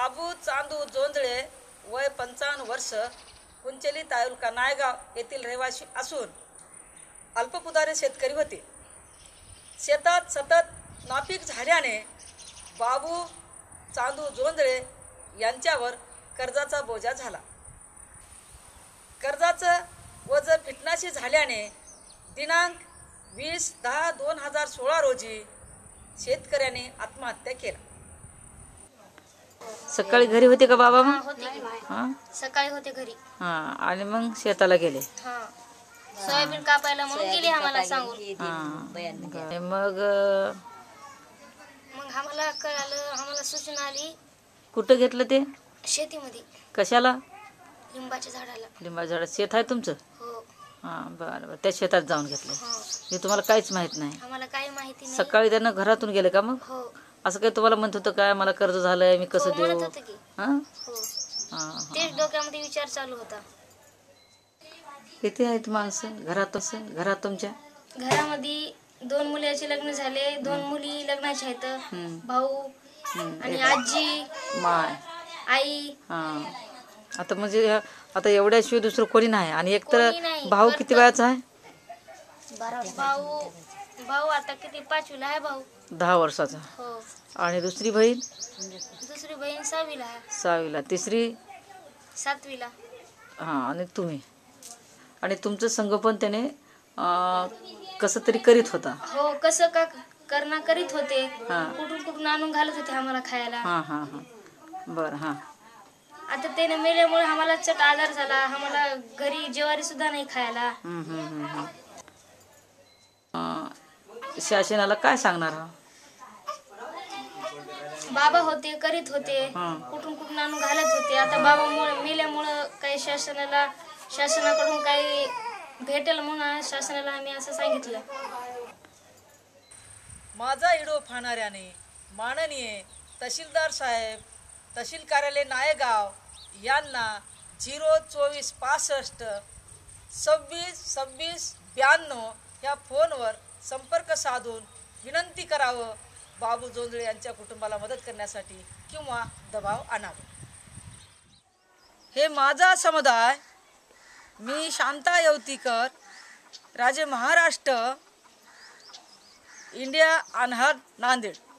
बाबू चांदू जोंधळे वय 55 वर्ष, कुंचली तालुका नायगाव येथील रहिवासी असून अल्पभूधारक शेतकरी होते. शेतात सतत नापीक झाल्याने बाबू चांदू जोंधळे यांच्यावर कर्जाचा बोजा झाला. कर्जाचं ओझं फिटनाशी झाल्याने दिनांक 20/10/2016 रोजी शेतकऱ्याने आत्महत्या केला. सकाळी घरी होते का बाबा? मग सकाळी होते घरी. आणि मग शेताला गेले. सोयाबीन कापायला म्हणून गेले आम्हाला सांगून. मग आम्हाला कळालं, आम्हाला सूचना आली. कुठं घेतलं ते? शेतीमध्ये. कशाला? लिंबाच्या झाडाला. लिंबाच्या झाडात शेत आहे तुमचं? हो. बरं. त्या शेतात जाऊन घेतलं. हे तुम्हाला काहीच माहित नाही? आम्हाला काही माहिती नाही. सकाळी त्यांना घरातून गेले का मग? हो. असं काही तुम्हाला म्हणत होतं काय मला कर्ज झालंय मी कसं देऊ? तेच डोक्यामध्ये विचार चालू होता. किती आहेत माणसं घरात तुमच्या? घरामध्ये 2 मुलाचे लग्न झाले, 2 मुली लग्नाच्या आहेत, भाऊ आणि आजी, माय, आई. आता म्हणजे आता एवढ्याशिवाय दुसरं कोणी नाही. आणि एक तर भाऊ किती वयाचा आहे? भाऊ आता किती 5वीला आहे भाऊ. 10 वर्षाचा. हो. आणि दुसरी बहीण? दुसरी बहीण 6वीला आहे. 6वीला. तिसरी? 7वीला. आणि तुम्ही? आणि तुमचं संगोपन त्याने कसं तरी करीत होता? हो, कसं का करणं करीत होते. कुठून आणून घालत होते आम्हाला खायला. बरं. आता त्याने मेल्यामुळे आम्हाला चट आजार झाला. आम्हाला घरी जेवारी सुद्धा नाही खायला. शासनाला काय सांगणार? बाबा होते, करीत होते, कुठून आणून घालत होते. आता बाबा मेल्यामुळं काही शासनाकडून काही भेटेल म्हणून शासनाला आम्ही असं सांगितलं. माझा इडो फाणाऱ्याने माननीय तहसीलदार साहेब, तहसील कार्यालय नायगाव यांना 02465 262692 ह्या फोनवर संपर्क साधून विनंती करावं बाबू जोंधळे यांच्या कुटुंबाला मदत करण्यासाठी किंवा दबाव आणावा. हे माझा समुदाय. मी शांता येवतीकर, राज्य महाराष्ट्र, इंडिया, अनहद, नांदेड.